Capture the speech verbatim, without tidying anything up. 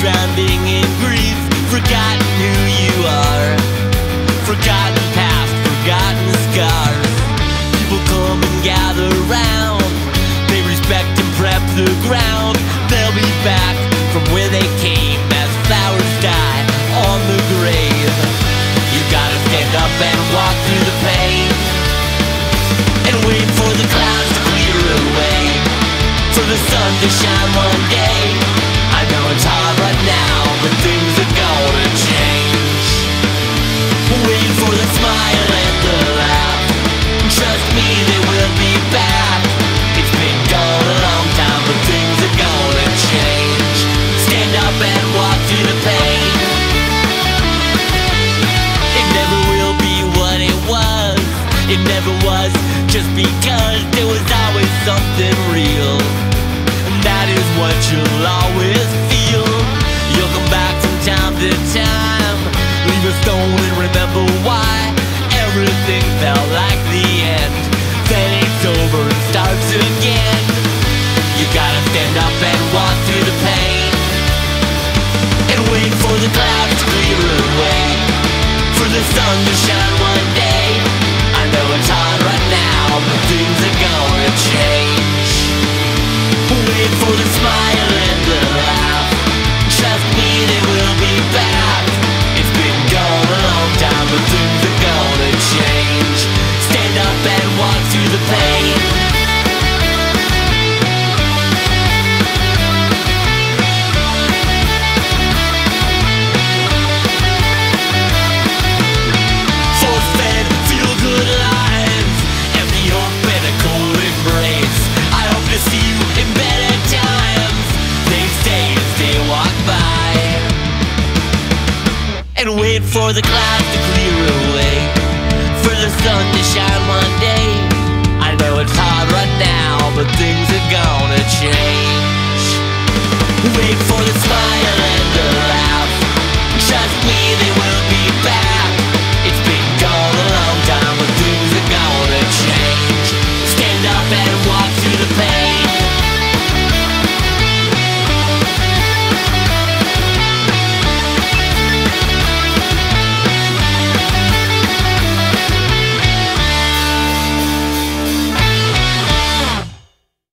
drowning in grief, forgotten who you are, forgotten past, forgotten scars. People come and gather round, they respect and prep the ground. They'll be back from where they came as flowers die on the grave. You gotta stand up and walk through the pain, and wait for the clouds to clear away, for the sun to shine one day. I know it's hard right now, but things are gonna change. Wait for the smile and the laugh, trust me, they will be back. It's been gone a long time, but things are gonna change. Stand up and walk through the pain. It never will be what it was, it never was, just because there was always something real. And that is what you'll always feel. You'll come back from time to time, leave a stone and remember why everything felt like the end. Then it's over and starts again. You gotta stand up and walk through the pain, and wait for the clouds to clear away, for the sun to shine one day. I know it's hard right now, but things are gonna change. Wait for the smile and the laugh, trust me, they will be back. It's been gone a long time, but things are gonna change. Stand up and walk through the pain. Force-fed, feel-good lives, empty hope and a cold embrace. I hope to see you in better times, they say as they walk by. And wait for the clouds to clear away, for the sun to shine one day. I know it's hard right now, but things are gonna change.